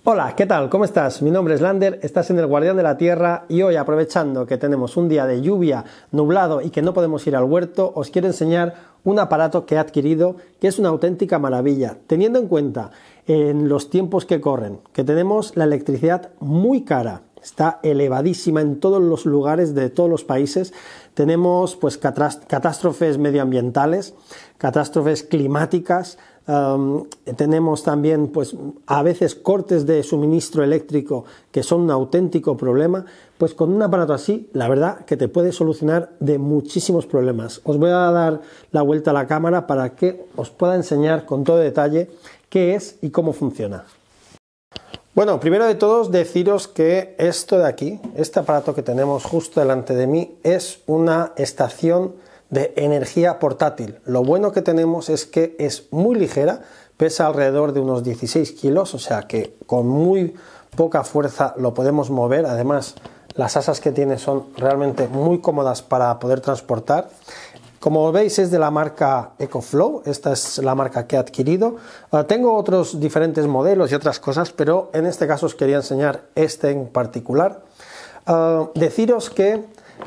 Hola, ¿qué tal? ¿Cómo estás? Mi nombre es Lander, estás en el Guardián de la Tierra y hoy, aprovechando que tenemos un día de lluvia, nublado y que no podemos ir al huerto, os quiero enseñar un aparato que he adquirido que es una auténtica maravilla, teniendo en cuenta en los tiempos que corren, que tenemos la electricidad muy cara. Está elevadísima en todos los lugares de todos los países. Tenemos pues catástrofes medioambientales, catástrofes climáticas. Tenemos también pues a veces cortes de suministro eléctrico que son un auténtico problema. Pues con un aparato así, la verdad que te puede solucionar de muchísimos problemas. Os voy a dar la vuelta a la cámara para que os pueda enseñar con todo detalle qué es y cómo funciona. Bueno, primero de todos deciros que esto de aquí, este aparato que tenemos justo delante de mí, es una estación de energía portátil. Lo bueno que tenemos es que es muy ligera, pesa alrededor de unos 16 kilos, o sea que con muy poca fuerza lo podemos mover. Además, las asas que tiene son realmente muy cómodas para poder transportar. Como veis, es de la marca EcoFlow, esta es la marca que he adquirido. Tengo otros diferentes modelos y otras cosas, pero en este caso os quería enseñar este en particular. Deciros que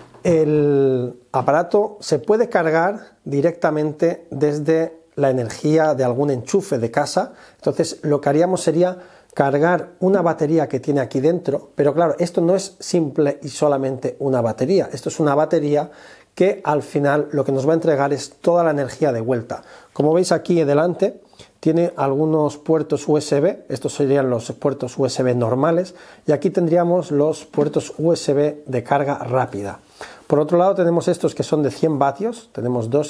el aparato se puede cargar directamente desde la energía de algún enchufe de casa. Entonces lo que haríamos sería cargar una batería que tiene aquí dentro, pero claro, esto no es simple y solamente una batería, esto es una batería que al final lo que nos va a entregar es toda la energía de vuelta. Como veis aquí delante, tiene algunos puertos USB, estos serían los puertos USB normales, y aquí tendríamos los puertos USB de carga rápida. Por otro lado tenemos estos que son de 100 vatios, tenemos dos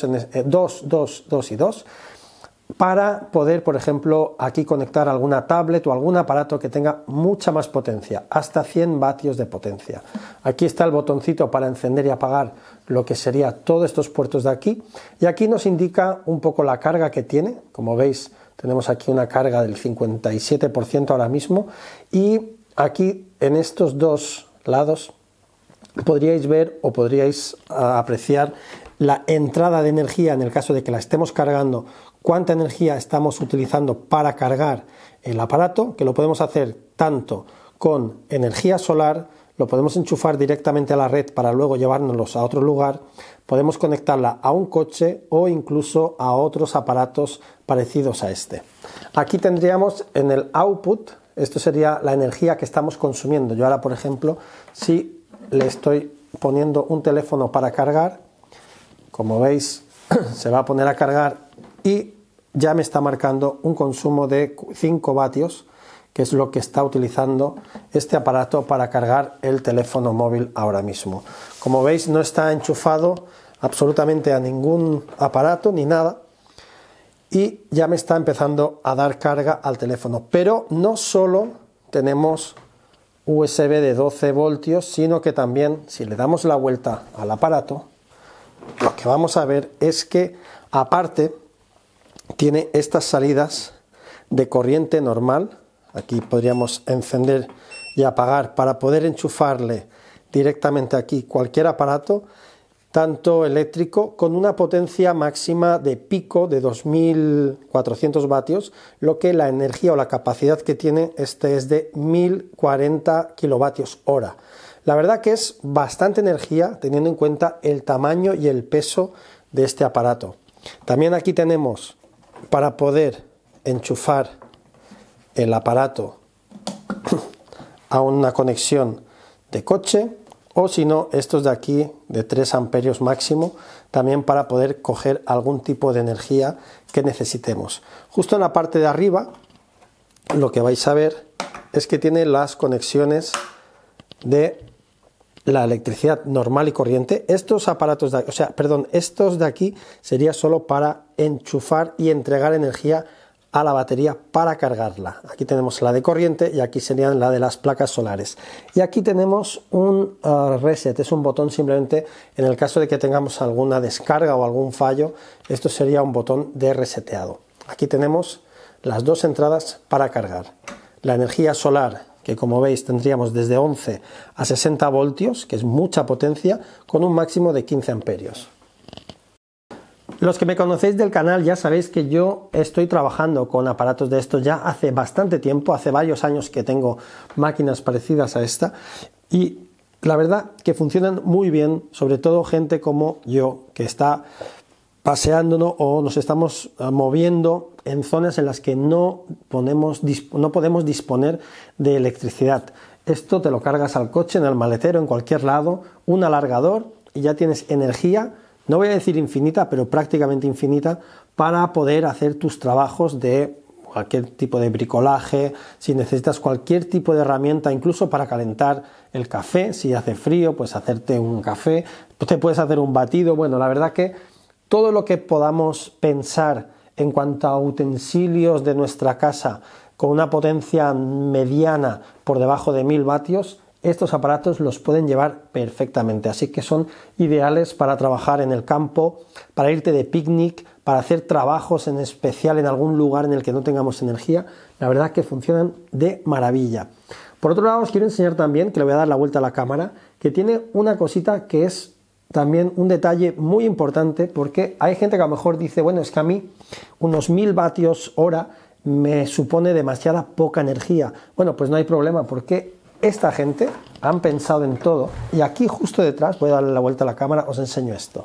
y dos, para poder, por ejemplo, aquí conectar alguna tablet o algún aparato que tenga mucha más potencia, hasta 100 vatios de potencia. Aquí está el botoncito para encender y apagar lo que sería todos estos puertos de aquí, y aquí nos indica un poco la carga que tiene. Como veis, tenemos aquí una carga del 57% ahora mismo, y aquí en estos dos lados podríais ver o podríais apreciar la entrada de energía en el caso de que la estemos cargando, cuánta energía estamos utilizando para cargar el aparato, que lo podemos hacer tanto con energía solar, lo podemos enchufar directamente a la red para luego llevárnoslos a otro lugar, podemos conectarla a un coche o incluso a otros aparatos parecidos a este. Aquí tendríamos en el output, esto sería la energía que estamos consumiendo. Yo ahora, por ejemplo, si le estoy poniendo un teléfono para cargar, como veis, se va a poner a cargar y ya me está marcando un consumo de 5 vatios, que es lo que está utilizando este aparato para cargar el teléfono móvil ahora mismo. Como veis, no está enchufado absolutamente a ningún aparato ni nada, y ya me está empezando a dar carga al teléfono. Pero no solo tenemos USB de 12 voltios, sino que también, si le damos la vuelta al aparato, lo que vamos a ver es que aparte tiene estas salidas de corriente normal. Aquí podríamos encender y apagar para poder enchufarle directamente aquí cualquier aparato, tanto eléctrico, con una potencia máxima de pico de 2400 vatios, lo que la energía o la capacidad que tiene este es de 1040 kilovatios hora. La verdad que es bastante energía teniendo en cuenta el tamaño y el peso de este aparato. También aquí tenemos para poder enchufar el aparato a una conexión de coche, o si no, estos de aquí de 3 amperios máximo, también para poder coger algún tipo de energía que necesitemos. Justo en la parte de arriba lo que vais a ver es que tiene las conexiones de la electricidad normal y corriente. Estos aparatos de, estos de aquí sería solo para enchufar y entregar energía a la batería para cargarla. Aquí tenemos la de corriente y aquí serían la de las placas solares. Y aquí tenemos un reset, es un botón simplemente en el caso de que tengamos alguna descarga o algún fallo. Esto sería un botón de reseteado. Aquí tenemos las dos entradas para cargar. La energía solar, que como veis tendríamos desde 11 a 60 voltios, que es mucha potencia, con un máximo de 15 amperios. Los que me conocéis del canal ya sabéis que yo estoy trabajando con aparatos de estos ya hace bastante tiempo, hace varios años que tengo máquinas parecidas a esta y la verdad que funcionan muy bien, sobre todo gente como yo que está paseándonos o nos estamos moviendo en zonas en las que no podemos disponer de electricidad. Esto te lo cargas al coche, en el maletero, en cualquier lado, un alargador y ya tienes energía. No voy a decir infinita, pero prácticamente infinita para poder hacer tus trabajos de cualquier tipo de bricolaje, si necesitas cualquier tipo de herramienta, incluso para calentar el café, si hace frío, pues hacerte un café, te puedes hacer un batido. Bueno, la verdad que todo lo que podamos pensar en cuanto a utensilios de nuestra casa con una potencia mediana por debajo de 1000 vatios, estos aparatos los pueden llevar perfectamente, así que son ideales para trabajar en el campo, para irte de picnic, para hacer trabajos en especial en algún lugar en el que no tengamos energía. La verdad que funcionan de maravilla. Por otro lado, os quiero enseñar también, que le voy a dar la vuelta a la cámara, que tiene una cosita que es también un detalle muy importante, porque hay gente que a lo mejor dice, bueno, es que a mí unos 1000 vatios hora me supone demasiada poca energía. Bueno, pues no hay problema, porque esta gente han pensado en todo y aquí justo detrás, voy a darle la vuelta a la cámara, os enseño esto.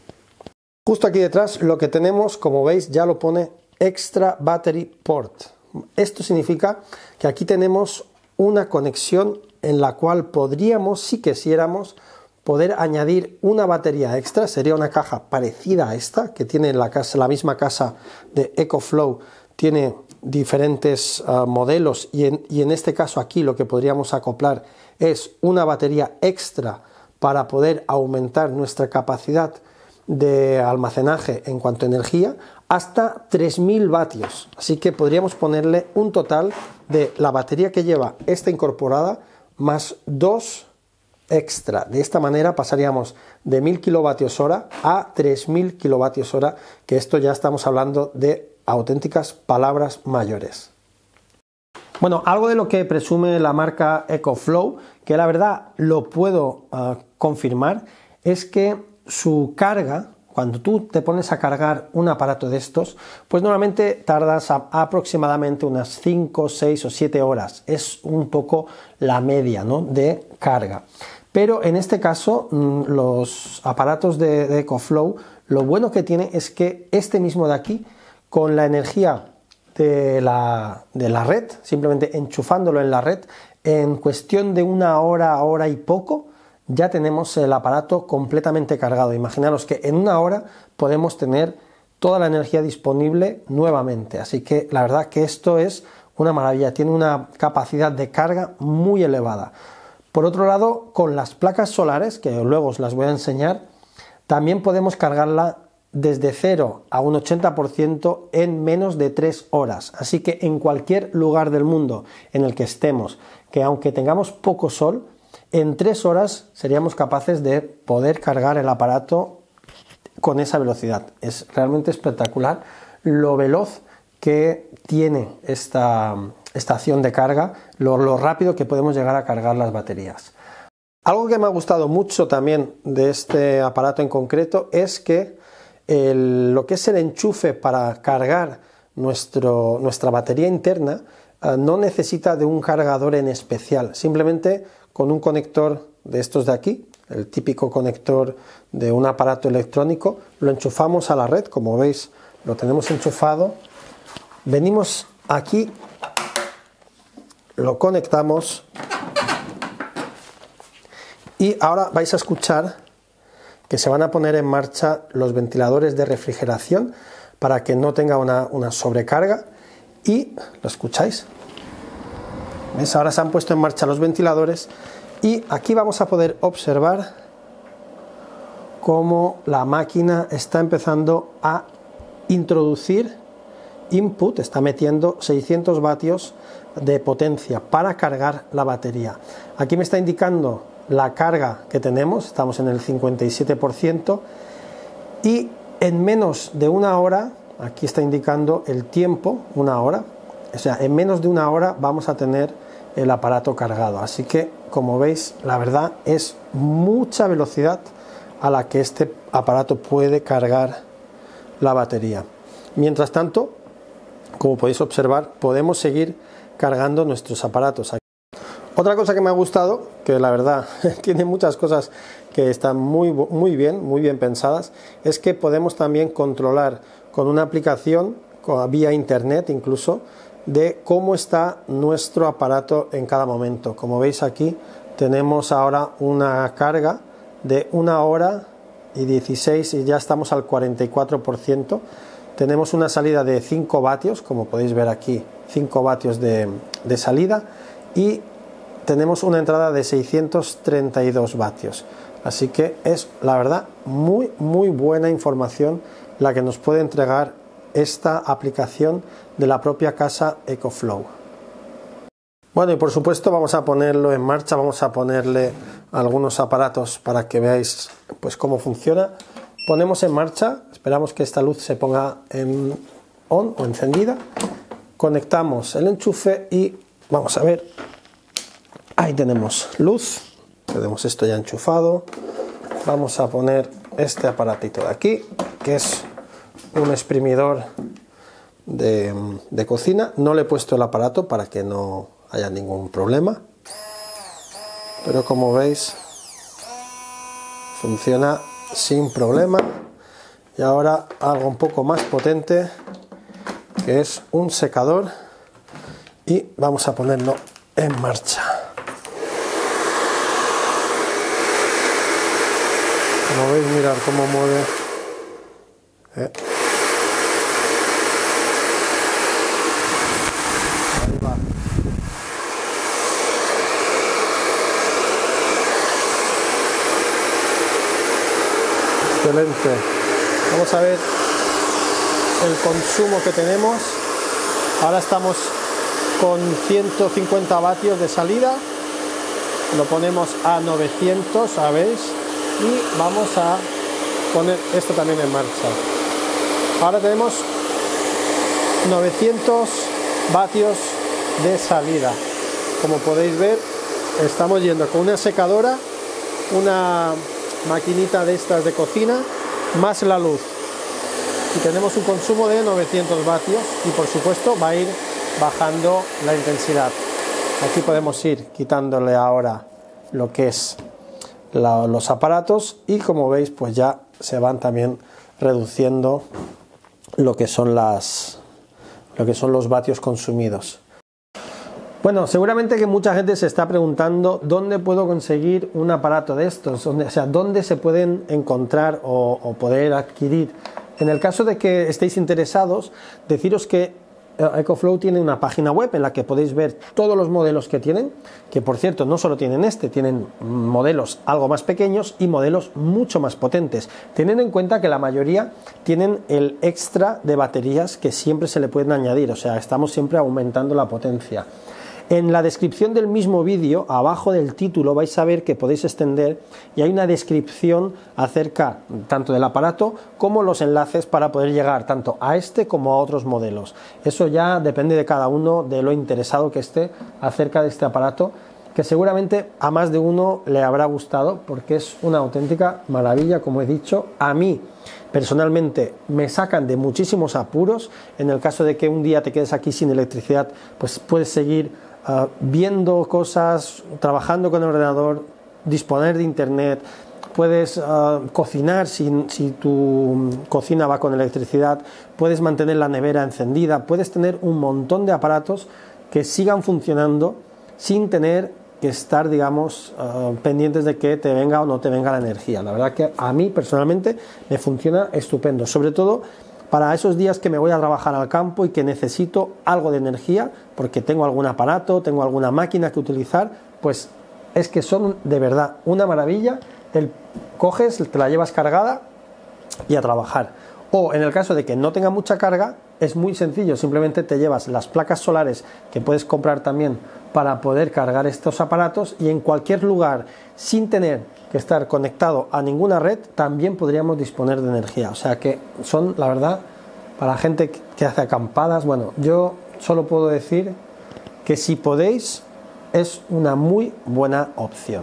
Justo aquí detrás lo que tenemos, como veis, ya lo pone Extra Battery Port. Esto significa que aquí tenemos una conexión en la cual podríamos, si quisiéramos, poder añadir una batería extra. Sería una caja parecida a esta, que tiene la misma casa de EcoFlow, tiene diferentes modelos y en este caso aquí lo que podríamos acoplar es una batería extra para poder aumentar nuestra capacidad de almacenaje en cuanto a energía hasta 3000 vatios, así que podríamos ponerle un total de la batería que lleva esta incorporada más 2 extra. De esta manera pasaríamos de 1000 kilovatios hora a 3000 kilovatios hora, que esto ya estamos hablando de auténticas palabras mayores. Bueno, algo de lo que presume la marca EcoFlow, que la verdad lo puedo confirmar, es que su carga, cuando tú te pones a cargar un aparato de estos, pues normalmente tardas aproximadamente unas 5, 6 o 7 horas. Es un poco la media, ¿no?, de carga. Pero en este caso, los aparatos de EcoFlow, lo bueno que tiene es que este mismo de aquí, con la energía de la red, simplemente enchufándolo en la red, en cuestión de una hora, hora y poco, ya tenemos el aparato completamente cargado. Imaginaros que en una hora podemos tener toda la energía disponible nuevamente. Así que la verdad que esto es una maravilla, tiene una capacidad de carga muy elevada. Por otro lado, con las placas solares, que luego os las voy a enseñar, también podemos cargarla desde 0 a un 80% en menos de 3 horas. Así que en cualquier lugar del mundo en el que estemos, que aunque tengamos poco sol, en 3 horas seríamos capaces de poder cargar el aparato con esa velocidad. Es realmente espectacular lo veloz que tiene esta estación de carga, lo rápido que podemos llegar a cargar las baterías. Algo que me ha gustado mucho también de este aparato en concreto es que lo que es el enchufe para cargar nuestra batería interna no necesita de un cargador en especial, simplemente con un conector de estos de aquí, el típico conector de un aparato electrónico, lo enchufamos a la red, como veis lo tenemos enchufado, venimos aquí, lo conectamos y ahora vais a escuchar que se van a poner en marcha los ventiladores de refrigeración para que no tenga una sobrecarga y lo escucháis. ¿Ves? Ahora se han puesto en marcha los ventiladores y aquí vamos a poder observar cómo la máquina está empezando a introducir input, está metiendo 600 vatios de potencia para cargar la batería. Aquí me está indicando la carga que tenemos, estamos en el 57% y en menos de una hora, aquí está indicando el tiempo, una hora, o sea, en menos de una hora vamos a tener el aparato cargado. Así que, como veis, la verdad es mucha velocidad a la que este aparato puede cargar la batería. Mientras tanto, como podéis observar, podemos seguir cargando nuestros aparatos. Otra cosa que me ha gustado, que la verdad tiene muchas cosas que están muy bien pensadas, es que podemos también controlar con una aplicación, vía internet incluso, de cómo está nuestro aparato en cada momento. Como veis aquí tenemos ahora una carga de 1 hora y 16 y ya estamos al 44%. Tenemos una salida de 5 vatios, como podéis ver aquí, 5 vatios de salida, y tenemos una entrada de 632 vatios. Así que es, la verdad, muy buena información la que nos puede entregar esta aplicación de la propia casa EcoFlow. Bueno, y por supuesto vamos a ponerlo en marcha, vamos a ponerle algunos aparatos para que veáis pues cómo funciona. Ponemos en marcha, esperamos que esta luz se ponga en on o encendida, conectamos el enchufe y vamos a ver, ahí tenemos luz, tenemos esto ya enchufado. Vamos a poner este aparatito de aquí, que es un exprimidor de cocina. No le he puesto el aparato para que no haya ningún problema, pero como veis funciona sin problema. Y ahora algo un poco más potente, que es un secador, y vamos a ponerlo en marcha. Como veis, mirad cómo mueve. Ahí va. Excelente. Vamos a ver el consumo que tenemos. Ahora estamos con 150 vatios de salida. Lo ponemos a 900, ¿sabéis? Y vamos a poner esto también en marcha. Ahora tenemos 900 vatios de salida. Como podéis ver, estamos yendo con una secadora, una maquinita de estas de cocina, más la luz. Y tenemos un consumo de 900 vatios y por supuesto va a ir bajando la intensidad. Aquí podemos ir quitándole ahora lo que es los aparatos y como veis pues ya se van también reduciendo lo que son los vatios consumidos. Bueno, seguramente que mucha gente se está preguntando dónde puedo conseguir un aparato de estos, o sea, dónde se pueden encontrar o poder adquirir. En el caso de que estéis interesados, deciros que EcoFlow tiene una página web en la que podéis ver todos los modelos que tienen, que por cierto no solo tienen tienen modelos algo más pequeños y modelos mucho más potentes, teniendo en cuenta que la mayoría tienen el extra de baterías que siempre se le pueden añadir, o sea, estamos siempre aumentando la potencia. En la descripción del mismo vídeo, abajo del título, vais a ver que podéis extender y hay una descripción acerca tanto del aparato como los enlaces para poder llegar tanto a este como a otros modelos. Eso ya depende de cada uno, de lo interesado que esté acerca de este aparato, que seguramente a más de uno le habrá gustado porque es una auténtica maravilla, como he dicho. A mí personalmente me sacan de muchísimos apuros. En el caso de que un día te quedes aquí sin electricidad, pues puedes seguir viendo cosas, trabajando con el ordenador, disponer de internet, puedes cocinar si tu cocina va con electricidad, puedes mantener la nevera encendida, puedes tener un montón de aparatos que sigan funcionando sin tener que estar, digamos, pendientes de que te venga o no te venga la energía. La verdad que a mí personalmente me funciona estupendo, sobre todo para esos días que me voy a trabajar al campo y que necesito algo de energía porque tengo algún aparato, tengo alguna máquina que utilizar, pues es que son de verdad una maravilla. Coges, te la llevas cargada y a trabajar. O en el caso de que no tenga mucha carga, es muy sencillo, simplemente te llevas las placas solares que puedes comprar también para poder cargar estos aparatos y en cualquier lugar, sin tener que estar conectado a ninguna red, también podríamos disponer de energía. O sea que son, la verdad, para gente que hace acampadas, bueno, yo solo puedo decir que si podéis, es una muy buena opción.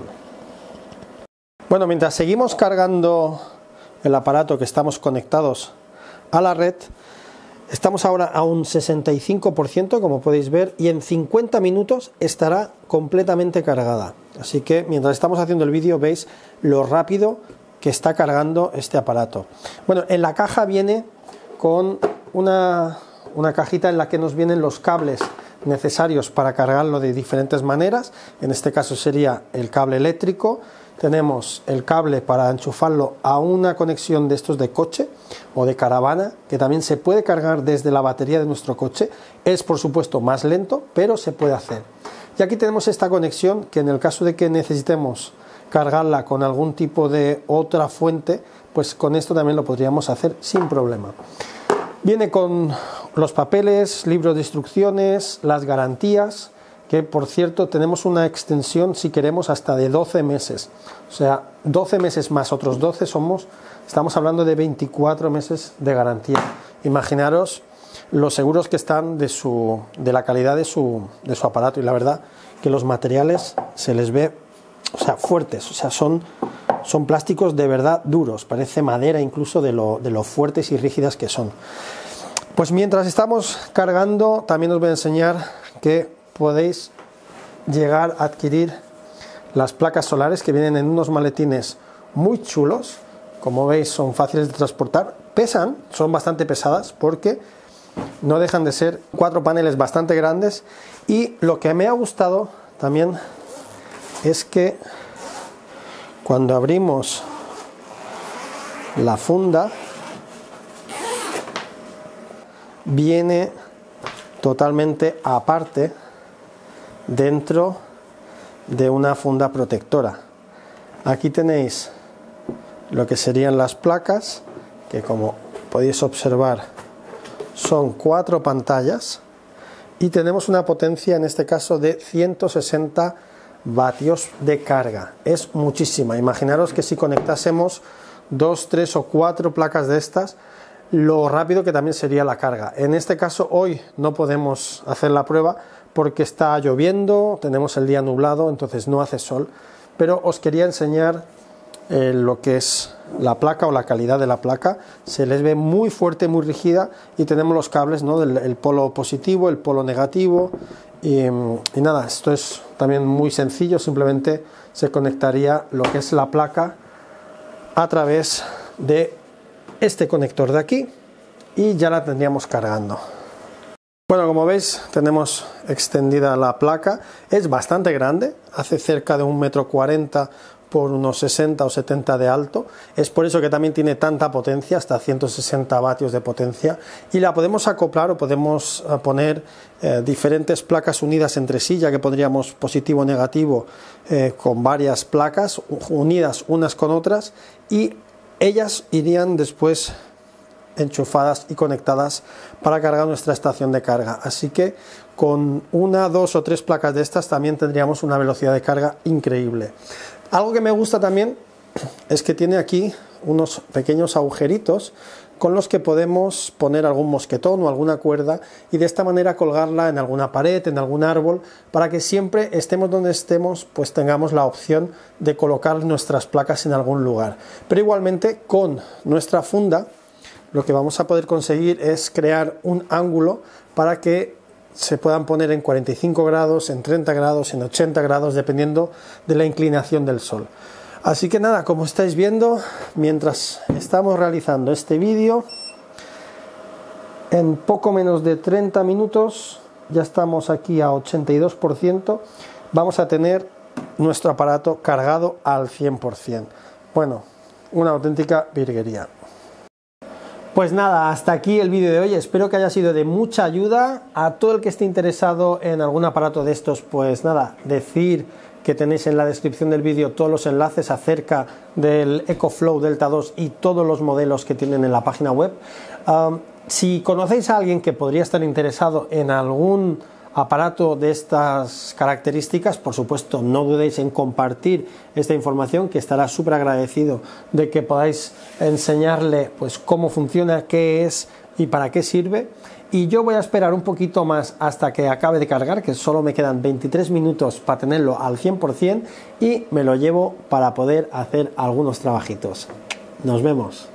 Bueno, mientras seguimos cargando el aparato que estamos conectados a la red. Estamos ahora a un 65%, como podéis ver, y en 50 minutos estará completamente cargada. Así que mientras estamos haciendo el vídeo veis lo rápido que está cargando este aparato. Bueno, en la caja viene con una cajita en la que nos vienen los cables necesarios para cargarlo de diferentes maneras. En este caso sería el cable eléctrico. Tenemos el cable para enchufarlo a una conexión de estos de coche o de caravana, que también se puede cargar desde la batería de nuestro coche. Es por supuesto más lento, pero se puede hacer. Y aquí tenemos esta conexión que en el caso de que necesitemos cargarla con algún tipo de otra fuente, pues con esto también lo podríamos hacer sin problema. Viene con los papeles, libros de instrucciones, las garantías, que por cierto tenemos una extensión si queremos hasta de 12 meses, o sea 12 meses más otros 12 estamos hablando de 24 meses de garantía. Imaginaros los seguros que están de la calidad de su aparato, y la verdad que los materiales se les ve, o sea, fuertes, o sea, son plásticos de verdad duros, parece madera incluso de lo fuertes y rígidas que son. Pues mientras estamos cargando también os voy a enseñar que podéis llegar a adquirir las placas solares, que vienen en unos maletines muy chulos. Como veis son fáciles de transportar, pesan, son bastante pesadas porque no dejan de ser 4 paneles bastante grandes. Y lo que me ha gustado también es que cuando abrimos la funda viene totalmente aparte dentro de una funda protectora. Aquí tenéis lo que serían las placas, que como podéis observar son 4 pantallas, y tenemos una potencia en este caso de 160 vatios de carga. Es muchísima. Imaginaros que si conectásemos 2, 3 o 4 placas de estas, lo rápido que también sería la carga. En este caso hoy no podemos hacer la prueba porque está lloviendo, tenemos el día nublado, entonces no hace sol, pero os quería enseñar lo que es la placa o la calidad de la placa. Se les ve muy fuerte, muy rígida, y tenemos los cables, ¿no?, el polo positivo, el polo negativo, y nada, esto es también muy sencillo. Simplemente se conectaría lo que es la placa a través de este conector de aquí y ya la tendríamos cargando. Bueno, como veis tenemos extendida la placa, es bastante grande, hace cerca de 1,40 m por unos 60 o 70 de alto, es por eso que también tiene tanta potencia, hasta 160 vatios de potencia, y la podemos acoplar o podemos poner diferentes placas unidas entre sí, ya que pondríamos positivo o negativo con varias placas unidas unas con otras, y ellas irían después enchufadas y conectadas para cargar nuestra estación de carga. Así que con 1, 2 o 3 placas de estas también tendríamos una velocidad de carga increíble. Algo que me gusta también es que tiene aquí unos pequeños agujeritos con los que podemos poner algún mosquetón o alguna cuerda, y de esta manera colgarla en alguna pared, en algún árbol, para que siempre estemos donde estemos, pues tengamos la opción de colocar nuestras placas en algún lugar. Pero igualmente con nuestra funda lo que vamos a poder conseguir es crear un ángulo para que se puedan poner en 45 grados, en 30 grados, en 80 grados, dependiendo de la inclinación del sol. Así que nada, como estáis viendo, mientras estamos realizando este vídeo, en poco menos de 30 minutos, ya estamos aquí a 82%, vamos a tener nuestro aparato cargado al 100%. Bueno, una auténtica virguería. Pues nada, hasta aquí el vídeo de hoy, espero que haya sido de mucha ayuda. A todo el que esté interesado en algún aparato de estos, pues nada, decir que tenéis en la descripción del vídeo todos los enlaces acerca del EcoFlow Delta 2 y todos los modelos que tienen en la página web. Si conocéis a alguien que podría estar interesado en algún aparato de estas características, por supuesto no dudéis en compartir esta información, que estará súper agradecido de que podáis enseñarle pues cómo funciona, qué es y para qué sirve. Y yo voy a esperar un poquito más hasta que acabe de cargar, que solo me quedan 23 minutos para tenerlo al 100%, y me lo llevo para poder hacer algunos trabajitos. Nos vemos.